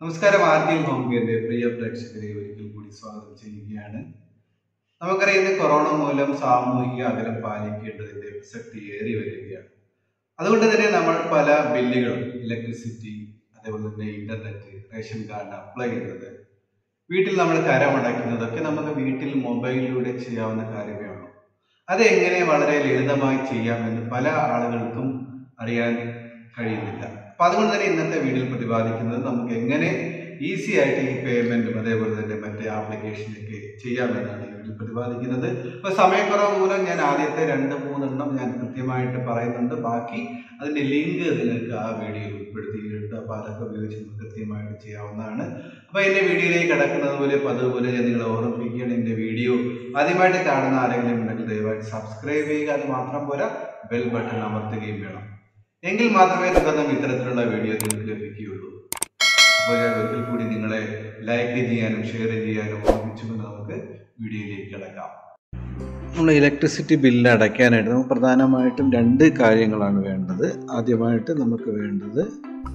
നമസ്കാരം. ആർക്കെയും ഹോംകെയറിന്റെ പ്രിയ പ്രേക്ഷകരെ ഒരിക്കൽ കൂടി സ്വാഗതം ചെയ്യുകയാണ്. നമുക്കറിയാം, കൊറോണ മൂലം സാമൂഹിക അകലം പാലിക്കേണ്ടതിന്റെ പ്രസക്തി ഏറി വരികയാണ്. അതുകൊണ്ട് തന്നെ നമ്മൾ പല ബില്ലുകളും, ഇലക്ട്രിസിറ്റി, അതേപോലെ തന്നെ ഇന്റർനെറ്റ്, റേഷൻ കാർഡ് അപ്ലൈ ചെയ്യുന്നത്, വീട്ടിൽ നമ്മൾ കരമടയ്ക്കുന്നതൊക്കെ നമുക്ക് വീട്ടിൽ മൊബൈലിലൂടെ ചെയ്യാവുന്ന കാര്യമേ ഉള്ളൂ. അതെങ്ങനെ വളരെ ലളിതമായി ചെയ്യാമെന്ന് പല ആളുകൾക്കും അറിയാൻ കഴിയുന്നില്ല. അപ്പൊ അതുകൊണ്ട് തന്നെ ഇന്നത്തെ വീഡിയോയിൽ പ്രതിപാദിക്കുന്നത് നമുക്ക് എങ്ങനെ ഈസി ആയിട്ട് ഈ പേയ്മെന്റും അതേപോലെ തന്നെ മറ്റേ ആപ്ലിക്കേഷനൊക്കെ ചെയ്യാമെന്നാണ് ഈ വീഡിയോ പ്രതിപാദിക്കുന്നത്. അപ്പൊ സമയക്കുറവ് മൂലം ഞാൻ ആദ്യത്തെ 2-3 ഞാൻ കൃത്യമായിട്ട് പറയുന്നുണ്ട്. ബാക്കി അതിന്റെ ലിങ്ക് നിങ്ങൾക്ക് ആ വീഡിയോയിൽ ഉൾപ്പെടുത്തിയിട്ടുണ്ട്. അപ്പൊ അതൊക്കെ ഉപയോഗിച്ച് നമുക്ക് കൃത്യമായിട്ട് ചെയ്യാവുന്നതാണ്. അപ്പൊ എന്റെ വീഡിയോയിലേക്ക് കിടക്കുന്നത് പോലെ പതുപോലെ ഞാൻ നിങ്ങളെ ഓർമ്മിപ്പിക്കുകയാണ്, എന്റെ വീഡിയോ ആദ്യമായിട്ട് കാണുന്ന ആരെങ്കിലും ഉണ്ടെങ്കിൽ ദയവായിട്ട് സബ്സ്ക്രൈബ് ചെയ്യുക. അത് മാത്രം പോരാ, ബെൽ ബട്ടൺ അമർത്തുകയും വേണം. എങ്കിൽ മാത്രമേ തുടർന്നും ഇത്തരത്തിലുള്ള വീഡിയോ നിങ്ങൾക്ക് ലഭിക്കുകയുള്ളൂ. അപ്പോൾ ഞാൻ ഒരിക്കൽ കൂടി നിങ്ങളെ ലൈക്ക് ചെയ്യാനും ഷെയർ ചെയ്യാനും ഓർമ്മിച്ചുകൊണ്ട് നമുക്ക് വീഡിയോയിലേക്ക് കിടക്കാം. നമ്മൾ ഇലക്ട്രിസിറ്റി ബില്ല് അടയ്ക്കാനായിട്ട് നമുക്ക് പ്രധാനമായിട്ടും 2 കാര്യങ്ങളാണ് വേണ്ടത്. ആദ്യമായിട്ട് നമുക്ക് വേണ്ടത്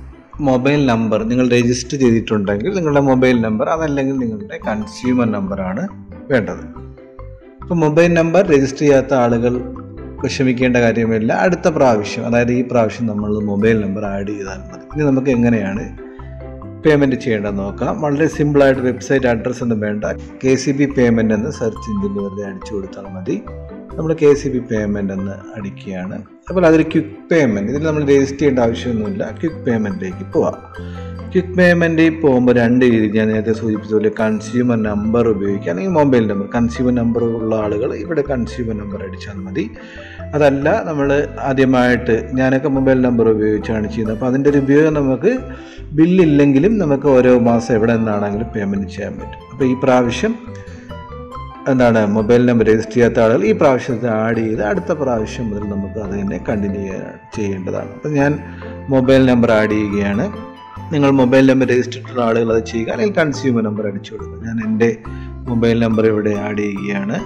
മൊബൈൽ നമ്പർ. നിങ്ങൾ രജിസ്റ്റർ ചെയ്തിട്ടുണ്ടെങ്കിൽ നിങ്ങളുടെ മൊബൈൽ നമ്പർ, അതല്ലെങ്കിൽ നിങ്ങളുടെ കൺസ്യൂമർ നമ്പറാണ് വേണ്ടത്. അപ്പോൾ മൊബൈൽ നമ്പർ രജിസ്റ്റർ ചെയ്യാത്ത ആളുകൾ വിഷമിക്കേണ്ട കാര്യമില്ല. അടുത്ത പ്രാവശ്യം, അതായത് ഈ പ്രാവശ്യം നമ്മൾ മൊബൈൽ നമ്പർ ആഡ് ചെയ്താൽ മതി. ഇനി നമുക്ക് എങ്ങനെയാണ് പേയ്മെൻറ്റ് ചെയ്യേണ്ടതെന്ന് നോക്കാം. വളരെ സിമ്പിളായിട്ട് വെബ്സൈറ്റ് അഡ്രസ്സ് ഒന്നും വേണ്ട. KCB പേയ്മെൻ്റ് എന്ന് സെർച്ച് എഞ്ചിനിൽ വെറുതെ അടിച്ചു കൊടുത്താൽ മതി. നമ്മൾ KCB പേയ്മെൻ്റ് എന്ന് അടിക്കുകയാണ്. അപ്പോൾ അതൊരു ക്വിക്ക് പേയ്മെൻറ്റ്, ഇതിൽ നമ്മൾ രജിസ്റ്റർ ചെയ്യേണ്ട ആവശ്യമൊന്നുമില്ല. ക്വിക്ക് പേയ്മെൻറ്റിലേക്ക് പോവാം. ക്വിക്ക് പേയ്മെൻറ്റിൽ പോകുമ്പോൾ 2 രീതി ഞാൻ നേരത്തെ സൂചിപ്പിച്ചതുപോലെ കൺസ്യൂമർ നമ്പർ ഉപയോഗിക്കുക, അല്ലെങ്കിൽ മൊബൈൽ നമ്പർ. കൺസ്യൂമർ നമ്പർ ഉള്ള ആളുകൾ ഇവിടെ കൺസ്യൂമർ നമ്പർ അടിച്ചാൽ മതി. അതല്ല, നമ്മൾ ആദ്യമായിട്ട് ഞാനൊക്കെ മൊബൈൽ നമ്പർ ഉപയോഗിച്ചാണ് ചെയ്യുന്നത്. അപ്പോൾ അതിൻ്റെ ഒരു ഉപയോഗം നമുക്ക് ബില്ലില്ലെങ്കിലും നമുക്ക് ഓരോ മാസം എവിടെ നിന്നാണെങ്കിലും പേയ്മെൻറ്റ് ചെയ്യാൻ പറ്റും. അപ്പോൾ ഈ പ്രാവശ്യം മൊബൈൽ നമ്പർ രജിസ്റ്റർ ചെയ്യാത്ത ആളുകൾ ഈ പ്രാവശ്യത്തെ ആഡ് ചെയ്ത് അടുത്ത പ്രാവശ്യം മുതൽ നമുക്ക് അത് തന്നെ കണ്ടിന്യൂ ചെയ്യേണ്ടതാണ്. അപ്പോൾ ഞാൻ മൊബൈൽ നമ്പർ ആഡ് ചെയ്യുകയാണ്. നിങ്ങൾ മൊബൈൽ നമ്പർ രജിസ്റ്റർ ചെയ്തിട്ടുള്ള ആളുകൾ അത് ചെയ്യുക, അല്ലെങ്കിൽ കൺസ്യൂമർ നമ്പർ അടിച്ചു കൊടുക്കുക. ഞാൻ എൻ്റെ മൊബൈൽ നമ്പർ ഇവിടെ ആഡ് ചെയ്യുകയാണ്.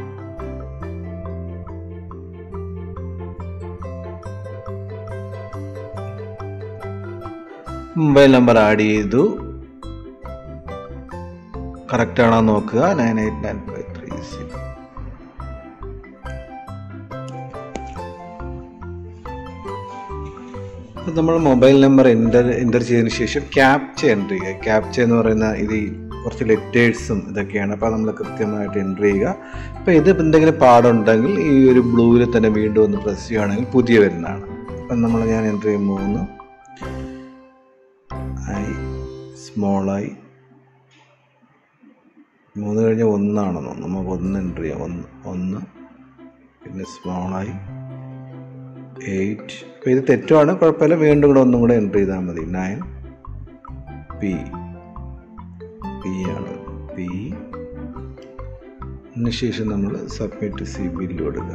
മൊബൈൽ നമ്പർ ആഡ് ചെയ്തു. കറക്റ്റ് ആണോ നോക്കുക. 989530. നമ്മൾ മൊബൈൽ നമ്പർ എൻ്റർ ചെയ്തതിന് ശേഷം ക്യാപ്ച എൻ്റർ ചെയ്യുക. ക്യാപ്ച എന്ന് പറയുന്ന ഇത് കുറച്ച് ലെറ്റേഴ്സും ഇതൊക്കെയാണ്. അപ്പോൾ നമ്മൾ കൃത്യമായിട്ട് എൻ്റർ ചെയ്യുക. അപ്പോൾ ഇത് എന്തെങ്കിലും പാടുണ്ടെങ്കിൽ ഈ ഒരു ബ്ലൂവിൽ തന്നെ വീണ്ടും ഒന്ന് പ്രസ് ചെയ്യുകയാണെങ്കിൽ പുതിയ വരുന്നതാണ്. അപ്പം ഞാൻ എൻ്റർ ചെയ്യും 3 I സ്മോൾ I 3 കഴിഞ്ഞാൽ 1 ആണെന്നോ, നമുക്ക് 1 എൻ്റർ ചെയ്യാം. 1 പിന്നെ സ്മോൾ I 8. അപ്പോൾ ഇത് തെറ്റുമാണ്, കുഴപ്പമില്ല. വീണ്ടും കൂടെ ഒന്നും കൂടെ എൻ്റർ ചെയ്താൽ മതി. 9 P ആണ്. P അതിനുശേഷം നമ്മൾ സബ്മിറ്റ് ബില്ല് കൊടുക്കുക.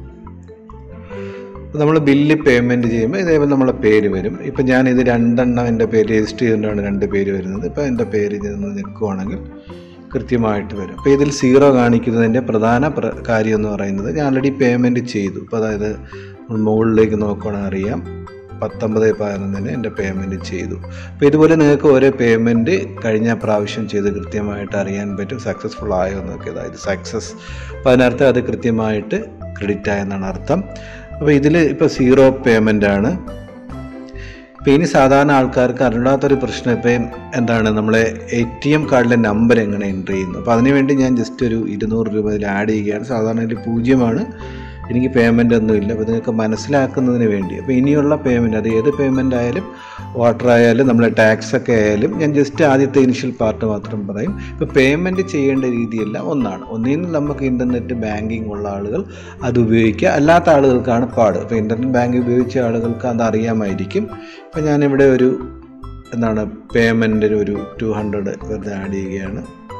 നമ്മൾ ബില്ല് പേയ്മെൻറ്റ് ചെയ്യുമ്പോൾ ഇതേപോലെ നമ്മളെ പേര് വരും. ഇപ്പം ഞാനിത് 2 എൻ്റെ പേര് രജിസ്റ്റർ ചെയ്തുകൊണ്ടാണ് 2 പേര് വരുന്നത്. ഇപ്പോൾ എൻ്റെ പേര് നിൽക്കുവാണെങ്കിൽ കൃത്യമായിട്ട് വരും. അപ്പോൾ ഇതിൽ 0 കാണിക്കുന്നതിൻ്റെ പ്രധാന കാര്യം എന്ന് പറയുന്നത് ഞാൻ ഓൾറെഡി പേയ്മെൻറ്റ് ചെയ്തു. അപ്പോൾ അതായത് മുകളിലേക്ക് നോക്കുകയാണെങ്കിൽ അറിയാം 19/11 എൻ്റെ പേയ്മെൻറ്റ് ചെയ്തു. അപ്പോൾ ഇതുപോലെ നിങ്ങൾക്ക് ഓരോ പേയ്മെൻറ്റ് കഴിഞ്ഞ പ്രാവശ്യം ചെയ്ത് കൃത്യമായിട്ട് അറിയാൻ പറ്റും സക്സസ്ഫുൾ ആയോ എന്നൊക്കെ. അതായത് സക്സസ്, അപ്പോൾ അതിനർത്ഥം അത് കൃത്യമായിട്ട് ക്രെഡിറ്റ് ആയെന്നാണ് അർത്ഥം. അപ്പോൾ ഇതിൽ ഇപ്പോൾ 0 പേയ്മെൻ്റ് ആണ്. ഇപ്പോൾ ഇനി സാധാരണ ആൾക്കാർക്ക് അറിയാത്തൊരു പ്രശ്നം ഇപ്പം നമ്മളെ ATM കാർഡിലെ നമ്പർ എങ്ങനെ എൻ്റർ ചെയ്യുന്നു. അപ്പോൾ അതിനുവേണ്ടി ഞാൻ ജസ്റ്റ് ഒരു 200 രൂപ ഇതിൽ ആഡ് ചെയ്യുകയാണ്. സാധാരണ ഇതിൽ 0 എനിക്ക് പേയ്മെൻ്റ് ഒന്നുമില്ല. അപ്പോൾ നിങ്ങൾക്ക് മനസ്സിലാക്കുന്നതിന് വേണ്ടി, അപ്പോൾ ഇനിയുള്ള പേയ്മെൻറ്റ്, അത് ഏത് പേയ്മെൻ്റ് ആയാലും, വാട്ടർ ആയാലും, നമ്മളെ ടാക്സ് ഒക്കെ ആയാലും, ഞാൻ ജസ്റ്റ് ആദ്യത്തെ ഇനിഷ്യൽ പാർട്ട് മാത്രം പറയും. ഇപ്പോൾ പേയ്മെൻറ്റ് ചെയ്യേണ്ട രീതിയെല്ലാം ഒന്നാണ്. ഒന്നിനും നമുക്ക് ഇൻ്റർനെറ്റ് ബാങ്കിങ് ഉള്ള ആളുകൾ അത് ഉപയോഗിക്കുക, അല്ലാത്ത ആളുകൾക്കാണ് പാട്. ഇപ്പോൾ ഇൻ്റർനെറ്റ് ബാങ്കിങ് ഉപയോഗിച്ച ആളുകൾക്ക് അത് അറിയാമായിരിക്കും. ഇപ്പോൾ ഞാനിവിടെ ഒരു പേയ്മെൻറ്റിന് ഒരു 200 വെറുതെ ആഡ് ചെയ്യുകയാണ്.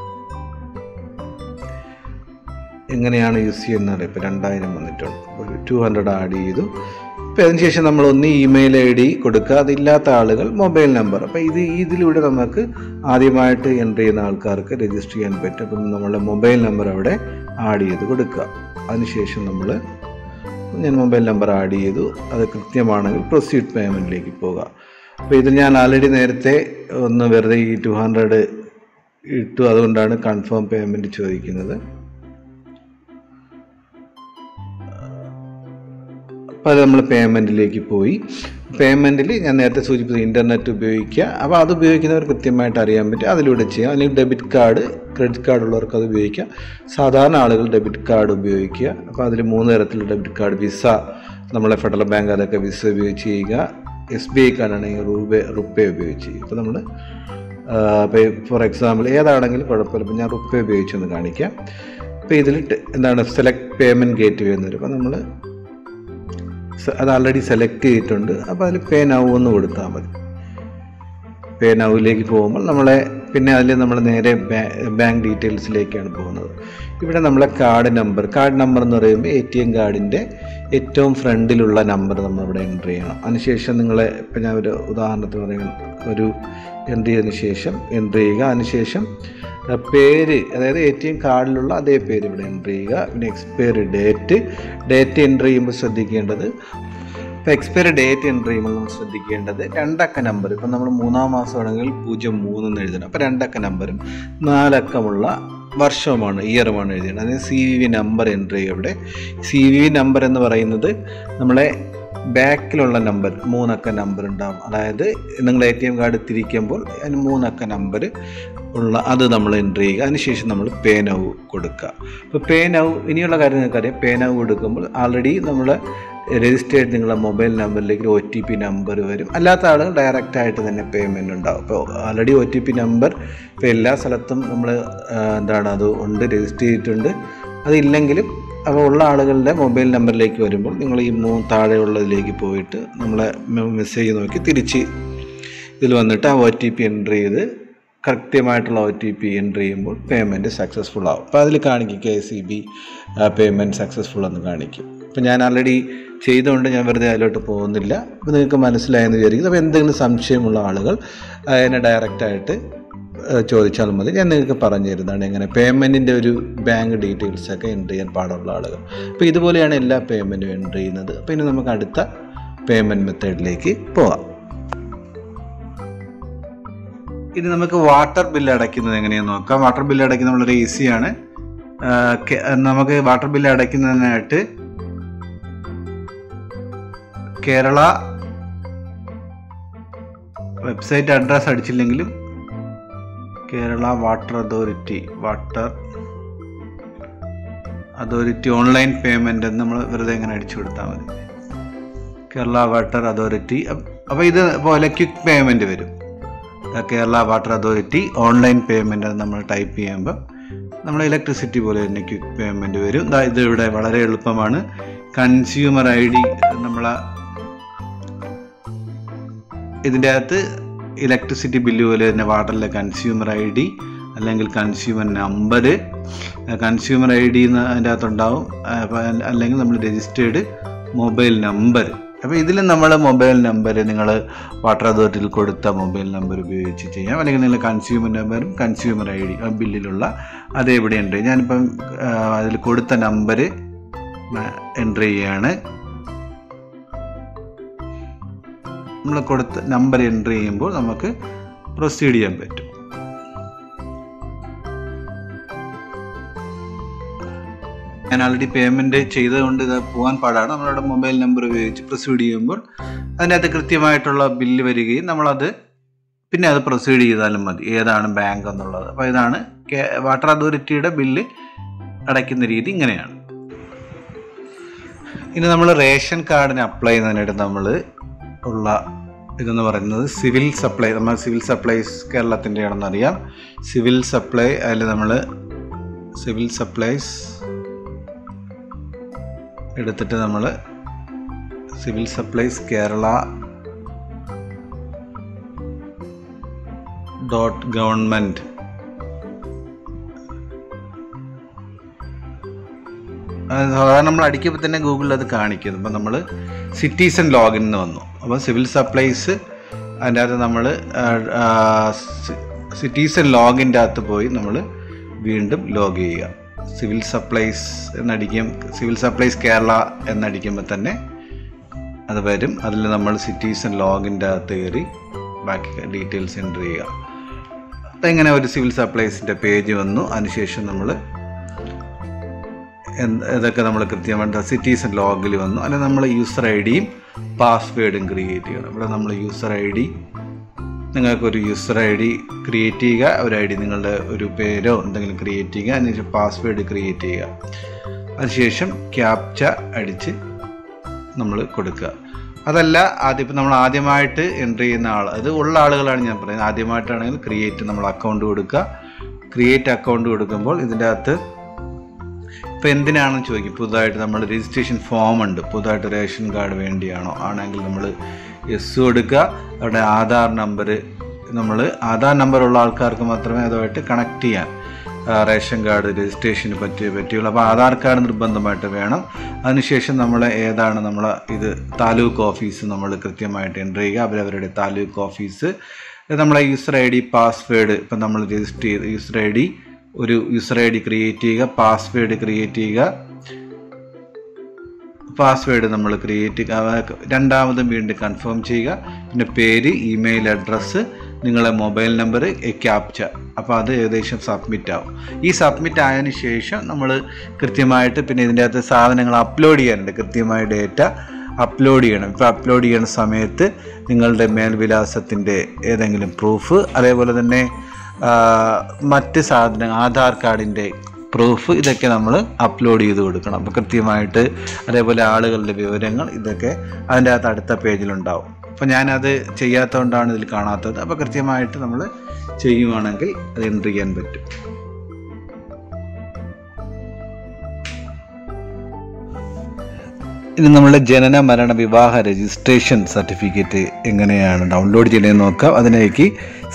എങ്ങനെയാണ് യൂസ് ചെയ്യുന്നത്? ഇപ്പോൾ 2000 വന്നിട്ടുണ്ട്. ഒരു 200 ആഡ് ചെയ്തു. അപ്പോൾ അതിനുശേഷം നമ്മൾ ഒന്ന് ഇമെയിൽ ID കൊടുക്കുക. അതില്ലാത്ത ആളുകൾ മൊബൈൽ നമ്പർ. അപ്പോൾ ഇതിലൂടെ നമുക്ക് ആദ്യമായിട്ട് എൻ്റർ ചെയ്യുന്ന ആൾക്കാർക്ക് രജിസ്റ്റർ ചെയ്യാൻ പറ്റും. അപ്പം നമ്മളുടെ മൊബൈൽ നമ്പർ അവിടെ ആഡ് ചെയ്ത് കൊടുക്കുക. അതിനുശേഷം ഞാൻ മൊബൈൽ നമ്പർ ആഡ് ചെയ്തു. അത് കൃത്യമാണെങ്കിൽ പ്രൊസീഡ് പേയ്മെൻറ്റിലേക്ക് പോവുക. അപ്പോൾ ഇത് ഞാൻ ആൾറെഡി നേരത്തെ ഒന്ന് വെറുതെ ഈ 200 ഇട്ടു, അതുകൊണ്ടാണ് കൺഫേം പേയ്മെൻറ്റ് ചോദിക്കുന്നത്. അപ്പോൾ അത് നമ്മൾ പേയ്മെൻറ്റിലേക്ക് പോയി. പേയ്മെൻറ്റിൽ ഞാൻ നേരത്തെ സൂചിപ്പിച്ചത് ഇൻ്റർനെറ്റ് ഉപയോഗിക്കുക. അപ്പോൾ അത് ഉപയോഗിക്കുന്നവർ കൃത്യമായിട്ട് അറിയാൻ പറ്റും, അതിലൂടെ ചെയ്യാം. അല്ലെങ്കിൽ ഡെബിറ്റ് കാർഡ്, ക്രെഡിറ്റ് കാർഡ് ഉള്ളവർക്ക് അത് ഉപയോഗിക്കാം. സാധാരണ ആളുകൾ ഡെബിറ്റ് കാർഡ് ഉപയോഗിക്കുക. അപ്പോൾ അതിൽ 3 തരത്തിലുള്ള ഡെബിറ്റ് കാർഡ്, വിസ, നമ്മളെ ഫെഡറൽ ബാങ്ക് അതൊക്കെ വിസ ഉപയോഗിച്ച് ചെയ്യുക. SBI കാർഡാണെങ്കിൽ റുപ്പേ ഉപയോഗിച്ച് ചെയ്യുക. അപ്പോൾ നമ്മൾ ഫോർ എക്സാമ്പിൾ ഏതാണെങ്കിലും കുഴപ്പമില്ല. അപ്പോൾ ഞാൻ റുപ്പേ ഉപയോഗിച്ചൊന്ന് കാണിക്കാം. അപ്പോൾ ഇതിൽ എന്താണ് സെലക്ട് പേയ്മെൻറ്റ് ഗേറ്റ് വേ എന്ന് വരും. അപ്പോൾ നമ്മൾ അത് ആൾറെഡി സെലക്ട് ചെയ്തിട്ടുണ്ട്. അപ്പോൾ അതിൽ പേ നൗ എന്ന് കൊടുത്താൽ മതി. പേ നൗവിലേക്ക് പോകുമ്പോൾ പിന്നെ അതിൽ നമ്മൾ നേരെ ബാങ്ക് ഡീറ്റെയിൽസിലേക്കാണ് പോകുന്നത്. ഇവിടെ നമ്മളെ കാർഡ് നമ്പർ എന്ന് പറയുമ്പോൾ ATM കാർഡിൻ്റെ ഏറ്റവും ഫ്രണ്ടിലുള്ള നമ്പർ നമ്മളിവിടെ എൻ്റർ ചെയ്യണം. അതിനുശേഷം ഇപ്പം ഞാൻ ഒരു ഉദാഹരണത്തിന് പറയുന്നത് ഒരു എൻ്റർ ചെയ്തതിന് ശേഷം എൻ്റർ ചെയ്യുക. അതിനുശേഷം പേര്, അതായത് ATM കാർഡിലുള്ള അതേ പേര് ഇവിടെ എൻ്റർ ചെയ്യുക. പിന്നെ എക്സ്പയറി ഡേറ്റ് എൻ്റർ ചെയ്യുമ്പോൾ ശ്രദ്ധിക്കേണ്ടത്, ഇപ്പോൾ എക്സ്പയറി ഡേറ്റ് എൻ്റർ ചെയ്യുമ്പോൾ നമ്മൾ ശ്രദ്ധിക്കേണ്ടത് 2 അക്ക നമ്പർ. ഇപ്പം നമ്മൾ 3-ാം മാസമാണെങ്കിൽ 03 എന്ന് എഴുതണം. അപ്പോൾ 2 അക്ക നമ്പറും 4 അക്കമുള്ള വർഷവുമാണ്, ഇയറുമാണ് എഴുതേണ്ടത്. അതിന് CVV നമ്പർ എൻ്റർ ചെയ്യുക. ഇവിടെ CVV നമ്പർ എന്ന് പറയുന്നത് നമ്മളെ ബാക്കിലുള്ള നമ്പർ 3 അക്ക നമ്പർ ഉണ്ടാകും. അതായത് നിങ്ങൾ ATM കാർഡ് തിരിക്കുമ്പോൾ അതിന് 3 അക്ക നമ്പർ ഉള്ള അത് നമ്മൾ എൻ്റർ ചെയ്യുക. അതിനുശേഷം നമ്മൾ പേ നൗ കൊടുക്കുക. അപ്പോൾ പേ നൗ ഇനിയുള്ള കാര്യം നിങ്ങൾക്കറിയാം. പേ നൗ കൊടുക്കുമ്പോൾ ആൾറെഡി നമ്മൾ രജിസ്റ്റേർഡ് നിങ്ങളുടെ മൊബൈൽ നമ്പറിലേക്ക് OTP നമ്പർ വരും. അല്ലാത്ത ആളുകൾ ഡയറക്റ്റായിട്ട് തന്നെ പേയ്മെൻറ്റ് ഉണ്ടാകും. അപ്പോൾ ആൾറെഡി OTP നമ്പർ ഇപ്പോൾ എല്ലാ സ്ഥലത്തും നമ്മൾ അത് ഉണ്ട്, രജിസ്റ്റർ ചെയ്തിട്ടുണ്ട്. അതില്ലെങ്കിലും അപ്പോൾ ഉള്ള ആളുകളുടെ മൊബൈൽ നമ്പറിലേക്ക് വരുമ്പോൾ നിങ്ങൾ ഈ താഴെയുള്ളതിലേക്ക് പോയിട്ട് നമ്മളെ മെസ്സേജ് നോക്കി തിരിച്ച് ഇതിൽ വന്നിട്ട് ആ OTP എൻ്റർ ചെയ്ത് കൃത്യമായിട്ടുള്ള OTP എൻ്റർ ചെയ്യുമ്പോൾ പേയ്മെൻറ്റ് സക്സസ്ഫുൾ ആവും. അപ്പോൾ അതിൽ കാണിക്കും KCB പേയ്മെൻറ്റ് സക്സസ്ഫുൾ എന്ന് കാണിക്കും. അപ്പോൾ ഞാൻ ആൾറെഡി ചെയ്തുകൊണ്ട് ഞാൻ വെറുതെ അതിലോട്ട് പോകുന്നില്ല. അപ്പോൾ നിങ്ങൾക്ക് മനസ്സിലായെന്ന് വിചാരിക്കുന്നു. അപ്പോൾ എന്തെങ്കിലും സംശയമുള്ള ആളുകൾ എന്നെ ഡയറക്റ്റായിട്ട് ചോദിച്ചാൽ മതി. ഞാൻ നിങ്ങൾക്ക് പറഞ്ഞു തരുന്നതാണ് എങ്ങനെ പേയ്മെൻറ്റിൻ്റെ ഒരു ബാങ്ക് ഡീറ്റെയിൽസൊക്കെ എൻ്റർ ചെയ്യാൻ പാടുള്ള ആളുകൾ. അപ്പോൾ ഇതുപോലെയാണ് എല്ലാ പേയ്മെൻറ്റും എൻ്റർ ചെയ്യുന്നത്. അപ്പോൾ ഇനി നമുക്ക് അടുത്ത പേയ്മെൻറ്റ് മെത്തേഡിലേക്ക് പോകാം. ഇനി നമുക്ക് വാട്ടർ ബില്ല് അടയ്ക്കുന്നത് എങ്ങനെയാണെന്ന് നോക്കാം. വാട്ടർ ബില്ല് അടയ്ക്കുന്നത് വളരെ ഈസിയാണ്. നമുക്ക് വാട്ടർ ബില്ല് അടയ്ക്കുന്നതിനായിട്ട് കേരള വെബ്സൈറ്റ് അഡ്രസ് അടിച്ചില്ലെങ്കിലും Kerala water authority online payment എന്ന് നമ്മൾ വെറുതെ ഇങ്ങനെ അടിച്ചു കൊടുത്താൽ മതി. Kerala water authority. അപ്പോൾ ഇതുപോലെ ക്വിക്ക് പേയ്മെൻറ്റ് വരും. Kerala water authority online payment നമ്മൾ ടൈപ്പ് ചെയ്യുമ്പോൾ നമ്മൾ ഇലക്ട്രിസിറ്റി പോലെ തന്നെ ക്വിക്ക് പേയ്മെൻറ്റ് വരും. ഇത് ഇവിടെ വളരെ എളുപ്പമാണ്. കൺസ്യൂമർ ID ഇതിൻ്റെ അകത്ത് ഇലക്ട്രിസിറ്റി ബില്ല് പോലെ തന്നെ വാട്ടറിലെ കൺസ്യൂമർ ID അല്ലെങ്കിൽ കൺസ്യൂമർ നമ്പർ, കൺസ്യൂമർ ID എന്ന് അതിൻ്റെ അകത്തുണ്ടാവും. അല്ലെങ്കിൽ നമ്മൾ രജിസ്റ്റേർഡ് മൊബൈൽ നമ്പർ. അപ്പോൾ ഇതിൽ നമ്മൾ മൊബൈൽ നമ്പർ നിങ്ങൾ വാട്ടർ അതോറിറ്റിയിൽ കൊടുത്ത മൊബൈൽ നമ്പർ ഉപയോഗിച്ച് ചെയ്യാം. അല്ലെങ്കിൽ നിങ്ങൾ കൺസ്യൂമർ നമ്പറും കൺസ്യൂമർ ID ആ ബില്ലിലുള്ള അതെവിടെ ഉണ്ട്. ഞാനിപ്പം അതിൽ കൊടുത്ത നമ്പർ എൻ്റർ ചെയ്യുകയാണ്. നമ്മൾ കൊടുത്ത നമ്പർ എൻ്റർ ചെയ്യുമ്പോൾ നമുക്ക് പ്രൊസീഡ് ചെയ്യാൻ പറ്റും. ഞാൻ ആൾറെഡി പേയ്മെൻറ്റ് ചെയ്തുകൊണ്ട് ഇത് പോകാൻ പാടാണ്. നമ്മളുടെ മൊബൈൽ നമ്പർ ഉപയോഗിച്ച് പ്രൊസീഡ് ചെയ്യുമ്പോൾ അതിനകത്ത് കൃത്യമായിട്ടുള്ള ബില്ല് വരികയും നമ്മളത് പിന്നെ അത് പ്രൊസീഡ് ചെയ്താലും മതി, ഏതാണ് ബാങ്ക് എന്നുള്ളത്. അപ്പോൾ ഇതാണ് വാട്ടർ അതോറിറ്റിയുടെ ബില്ല് അടയ്ക്കുന്ന രീതി ഇങ്ങനെയാണ്. ഇനി നമ്മൾ റേഷൻ കാർഡിന് അപ്ലൈ ചെയ്യുന്നതിനായിട്ട് നമ്മൾ ഉള്ള ഇതെന്ന് പറയുന്നത് സിവിൽ സപ്ലൈ. നമ്മൾ സിവിൽ സപ്ലൈസ് കേരളത്തിൻ്റെ ആണെന്നറിയാം. സിവിൽ സപ്ലൈ അതിൽ നമ്മൾ സിവിൽ സപ്ലൈസ് എടുത്തിട്ട് നമ്മൾ സിവിൽ സപ്ലൈസ് കേരള .gov സാധാരണ നമ്മൾ അടിക്കുമ്പോൾ തന്നെ ഗൂഗിളിൽ അത് കാണിക്കുന്നു. അപ്പോൾ നമ്മൾ സിറ്റിസൺ ലോഗിൻ എന്ന് വന്നു. അപ്പോൾ സിവിൽ സപ്ലൈസ് അതിൻ്റെ അകത്ത് നമ്മൾ സിറ്റിസൺ ലോഗിൻ്റെ അകത്ത് പോയി നമ്മൾ വീണ്ടും ലോഗ് ചെയ്യുക. സിവിൽ സപ്ലൈസ് എന്നടിക്കും. സിവിൽ സപ്ലൈസ് കേരള എന്നടിക്കുമ്പോൾ തന്നെ അത് വരും. അതിൽ നമ്മൾ സിറ്റിസൺ ലോഗിൻ്റെ അകത്ത് കയറി ബാക്കി ഡീറ്റെയിൽസ് എൻ്റർ ചെയ്യുക. അപ്പം ഇങ്ങനെ ഒരു സിവിൽ സപ്ലൈസിൻ്റെ പേജ് വന്നു. അതിനുശേഷം നമ്മൾ ഇതൊക്കെ നമ്മൾ കൃത്യമായിട്ട് സിറ്റിസൺ ലോഗിൽ വന്നു. അല്ലെങ്കിൽ നമ്മൾ യൂസർ ഐ ഡിയും പാസ്വേഡും ക്രിയേറ്റ് ചെയ്യണം. ഇവിടെ നമ്മൾ യൂസർ ഐ ഡി, നിങ്ങൾക്കൊരു യൂസർ ഐ ഡി ക്രിയേറ്റ് ചെയ്യുക, ഒരു ഐ ഡി നിങ്ങളുടെ ഒരു പേരോ എന്തെങ്കിലും ക്രിയേറ്റ് ചെയ്യുക, അതിനുശേഷം പാസ്വേഡ് ക്രിയേറ്റ് ചെയ്യുക. അതിനുശേഷം ക്യാപ്ച അടിച്ച് നമ്മൾ കൊടുക്കുക. അതല്ല ആദ്യം നമ്മൾ ആദ്യമായിട്ട് എൻ്റർ ചെയ്യുന്ന ആൾ, അത് ഉള്ള ആളുകളാണ് ഞാൻ പറയുന്നത്. ആദ്യമായിട്ടാണെങ്കിൽ ക്രിയേറ്റ് നമ്മൾ അക്കൗണ്ട് കൊടുക്കുക. ക്രിയേറ്റ് അക്കൗണ്ട് കൊടുക്കുമ്പോൾ ഇതിൻ്റെ അകത്ത് ഇപ്പോൾ എന്തിനാണെന്ന് ചോദിക്കും. പുതുതായിട്ട് നമ്മൾ രജിസ്ട്രേഷൻ ഫോം ഉണ്ട്, പുതുതായിട്ട് റേഷൻ കാർഡ് വേണ്ടിയാണോ ആണെങ്കിൽ നമ്മൾ യെസ് കൊടുക്കുക. അവിടെ ആധാർ നമ്പർ, നമ്മൾ ആധാർ നമ്പറുള്ള ആൾക്കാർക്ക് മാത്രമേ അതുമായിട്ട് കണക്ട് ചെയ്യാൻ റേഷൻ കാർഡ് രജിസ്ട്രേഷന് പറ്റുള്ളൂ. അപ്പോൾ ആധാർ കാർഡ് നിർബന്ധമായിട്ട് വേണം. അതിനുശേഷം നമ്മൾ ഏതാണ് നമ്മൾ ഇത് താലൂക്ക് ഓഫീസ് നമ്മൾ കൃത്യമായിട്ട് എൻ്റർ ചെയ്യുക. അവരവരുടെ താലൂക്ക് ഓഫീസ്, നമ്മളെ യൂസർ ഐ ഡി പാസ്വേഡ്, ഇപ്പം നമ്മൾ രജിസ്റ്റർ ചെയ്ത് യൂസർ ഐ ഡി, ഒരു യൂസർ ഐ ഡി ക്രിയേറ്റ് ചെയ്യുക, പാസ്വേഡ് ക്രിയേറ്റ് ചെയ്യുക. പാസ്വേഡ് നമ്മൾ രണ്ടാമതും വീണ്ടും കൺഫേം ചെയ്യുക. പിന്നെ പേര്, ഇമെയിൽ അഡ്രസ്സ്, നിങ്ങളെ മൊബൈൽ നമ്പർ, ക്യാപ്ച. അപ്പോൾ അത് ഏകദേശം സബ്മിറ്റ് ആവും. ഈ സബ്മിറ്റ് ആയതിനു ശേഷം നമ്മൾ കൃത്യമായിട്ട് പിന്നെ ഇതിൻ്റെ അകത്ത് സാധനങ്ങൾ അപ്ലോഡ് ചെയ്യാനുണ്ട്. കൃത്യമായ ഡേറ്റ അപ്ലോഡ് ചെയ്യണം. ഇപ്പോൾ അപ്ലോഡ് ചെയ്യുന്ന സമയത്ത് നിങ്ങളുടെ മേൽവിലാസത്തിൻ്റെ ഏതെങ്കിലും പ്രൂഫ്, അതേപോലെ തന്നെ മറ്റ് സാധനങ്ങൾ, ആധാർ കാർഡിൻ്റെ പ്രൂഫ്, ഇതൊക്കെ നമ്മൾ അപ്ലോഡ് ചെയ്ത് കൊടുക്കണം. അപ്പോൾ കൃത്യമായിട്ട് അതേപോലെ ആളുകളുടെ വിവരങ്ങൾ, ഇതൊക്കെ അതിൻ്റെ അകത്ത് അടുത്ത പേജിലുണ്ടാവും. അപ്പോൾ ഞാനത് ചെയ്യാത്തതുകൊണ്ടാണ് ഇതിൽ കാണാത്തത്. അപ്പോൾ കൃത്യമായിട്ട് നമ്മൾ ചെയ്യുവാണെങ്കിൽ അത് എൻ്റർ ചെയ്യാൻ പറ്റും. ഇനി നമ്മളുടെ ജനന മരണ വിവാഹ രജിസ്ട്രേഷൻ സർട്ടിഫിക്കറ്റ് എങ്ങനെയാണ് ഡൗൺലോഡ് ചെയ്യുന്നത് നോക്കാം. അതിലേക്ക്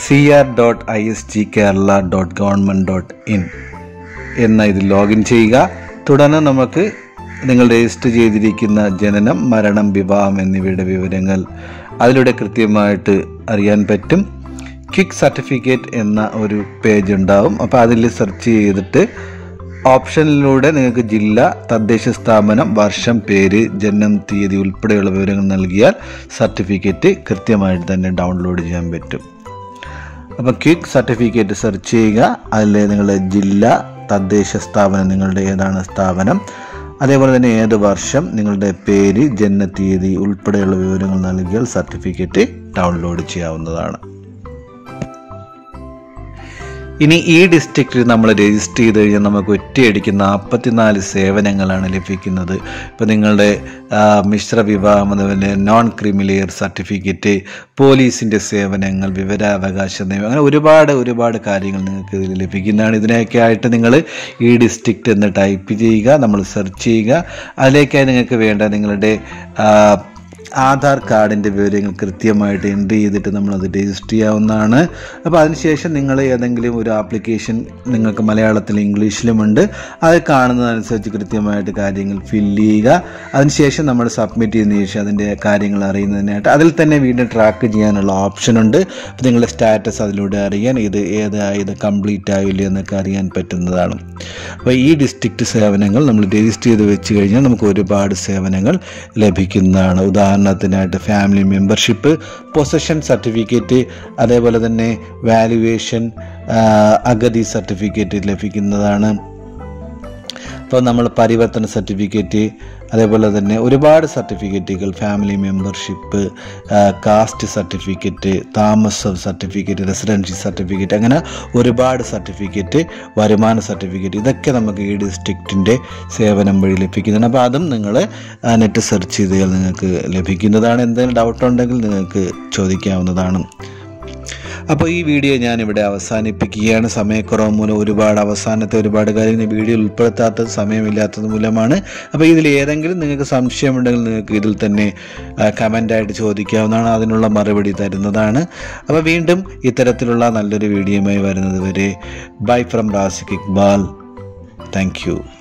cr.isgkerala.government.in എന്ന ഇതിൽ ലോഗിൻ ചെയ്യുക. തുടർന്ന് നമുക്ക് നിങ്ങൾ രജിസ്റ്റർ ചെയ്തിരിക്കുന്ന ജനനം, മരണം, വിവാഹം എന്നിവയുടെ വിവരങ്ങൾ അതിലൂടെ കൃത്യമായിട്ട് അറിയാൻ പറ്റും. ക്വിക്ക് സർട്ടിഫിക്കറ്റ് എന്ന ഒരു പേജ് ഉണ്ടാവും. അപ്പോൾ അതിൽ സെർച്ച് ചെയ്തിട്ട് ഓപ്ഷനിലൂടെ നിങ്ങൾക്ക് ജില്ല, തദ്ദേശ സ്ഥാപനം, വർഷം, പേര്, ജനനം തീയതി ഉൾപ്പെടെയുള്ള വിവരങ്ങൾ നൽകിയാൽ സർട്ടിഫിക്കറ്റ് കൃത്യമായിട്ട് തന്നെ ഡൗൺലോഡ് ചെയ്യാൻ പറ്റും. അപ്പോൾ ക്വിക്ക് സർട്ടിഫിക്കറ്റ് സെർച്ച് ചെയ്യുക. അതിൽ നിങ്ങളുടെ ജില്ല, തദ്ദേശ സ്ഥാപനം, നിങ്ങളുടെ ഏതാണ് സ്ഥാപനം, അതേപോലെ തന്നെ ഏത് വർഷം, നിങ്ങളുടെ പേര്, ജനനത്തീയതി ഉൾപ്പെടെയുള്ള വിവരങ്ങൾ നൽകിയാൽ സർട്ടിഫിക്കറ്റ് ഡൗൺലോഡ് ചെയ്യാവുന്നതാണ്. ഇനി ഈ ഡിസ്ട്രിക്റ്റിൽ നമ്മൾ രജിസ്റ്റർ ചെയ്ത് കഴിഞ്ഞാൽ നമുക്ക് ഒറ്റയടിക്ക് 44 സേവനങ്ങളാണ് ലഭിക്കുന്നത്. ഇപ്പോൾ നിങ്ങളുടെ മിശ്ര വിവാഹം, അതുപോലെ നോൺ ക്രിമിലെയർ സർട്ടിഫിക്കറ്റ്, പോലീസിൻ്റെ സേവനങ്ങൾ, വിവരാവകാശ നിയമം, അങ്ങനെ ഒരുപാട് കാര്യങ്ങൾ നിങ്ങൾക്ക് ഇതിൽ ലഭിക്കുന്നതാണ്. ഇതിനൊക്കെ ആയിട്ട് നിങ്ങൾ ഈ ഡിസ്ട്രിക്റ്റ് എന്ന് ടൈപ്പ് ചെയ്യുക, നമ്മൾ സെർച്ച് ചെയ്യുക. അതിലേക്കായി നിങ്ങൾക്ക് വേണ്ട നിങ്ങളുടെ ആധാർ കാർഡിൻ്റെ വിവരങ്ങൾ കൃത്യമായിട്ട് എൻട്രി ചെയ്തിട്ട് നമ്മളത് രജിസ്റ്റർ ചെയ്യാവുന്നതാണ്. അപ്പോൾ അതിനുശേഷം നിങ്ങൾ ഏതെങ്കിലും ഒരു ആപ്ലിക്കേഷൻ നിങ്ങൾക്ക് മലയാളത്തിലും ഇംഗ്ലീഷിലുമുണ്ട്, അത് കാണുന്നതനുസരിച്ച് കൃത്യമായിട്ട് കാര്യങ്ങൾ ഫില്ല് ചെയ്യുക. അതിനുശേഷം നമ്മൾ സബ്മിറ്റ് ചെയ്യുന്നതിന് ശേഷം അതിൻ്റെ കാര്യങ്ങൾ അറിയുന്നതിനായിട്ട് അതിൽ തന്നെ വീണ്ടും ട്രാക്ക് ചെയ്യാനുള്ള ഓപ്ഷനുണ്ട്. അപ്പോൾ നിങ്ങളുടെ സ്റ്റാറ്റസ് അതിലൂടെ അറിയാൻ, ഇത് കംപ്ലീറ്റ് ആയില്ല എന്നൊക്കെ അറിയാൻ പറ്റുന്നതാണ്. അപ്പോൾ ഈ ഡിസ്ട്രിക്റ്റ് സേവനങ്ങൾ നമ്മൾ രജിസ്റ്റർ ചെയ്ത് വെച്ച് കഴിഞ്ഞാൽ നമുക്ക് ഒരുപാട് സേവനങ്ങൾ ലഭിക്കുന്നതാണ്. ഉദാഹരണത്തിനായിട്ട് ഫാമിലി മെമ്പർഷിപ്പ്, പൊസഷൻ സർട്ടിഫിക്കറ്റ്, അതേപോലെ തന്നെ വാല്യുവേഷൻ, അഗതി സർട്ടിഫിക്കറ്റ് ലഭിക്കുന്നതാണ്. അപ്പോൾ നമ്മൾ പരിവർത്തന സർട്ടിഫിക്കറ്റ്, അതേപോലെ തന്നെ ഒരുപാട് സർട്ടിഫിക്കറ്റുകൾ, ഫാമിലി മെമ്പർഷിപ്പ്, കാസ്റ്റ് സർട്ടിഫിക്കറ്റ്, താമസ സർട്ടിഫിക്കറ്റ്, റെസിഡൻസി സർട്ടിഫിക്കറ്റ്, അങ്ങനെ ഒരുപാട് സർട്ടിഫിക്കറ്റ്, വരുമാന സർട്ടിഫിക്കറ്റ്, ഇതൊക്കെ നമുക്ക് ഈ ഡിസ്ട്രിക്റ്റിൻ്റെ സേവനം വഴി ലഭിക്കുന്നതാണ്. അപ്പോൾ അതും നിങ്ങൾ നെറ്റ് സെർച്ച് ചെയ്താൽ നിങ്ങൾക്ക് ലഭിക്കുന്നതാണ്. എന്തെങ്കിലും ഡൗട്ട് ഉണ്ടെങ്കിൽ നിങ്ങൾക്ക് ചോദിക്കാവുന്നതാണ്. അപ്പോൾ ഈ വീഡിയോ ഞാനിവിടെ അവസാനിപ്പിക്കുകയാണ്. സമയക്കുറവ് മൂലം അവസാനത്തെ ഒരുപാട് കാര്യങ്ങൾ വീഡിയോ ഉൾപ്പെടുത്താത്തത് സമയമില്ലാത്തത് മൂലമാണ്. അപ്പോൾ ഇതിൽ ഏതെങ്കിലും നിങ്ങൾക്ക് സംശയമുണ്ടെങ്കിൽ നിങ്ങൾക്ക് ഇതിൽ തന്നെ കമൻ്റായിട്ട് ചോദിക്കാവുന്നതാണ്, അതിനുള്ള മറുപടി തരുന്നതാണ്. അപ്പോൾ വീണ്ടും ഇത്തരത്തിലുള്ള നല്ലൊരു വീഡിയോയുമായി വരുന്നത് വരെ bye from Razik Iqbal. Thank U.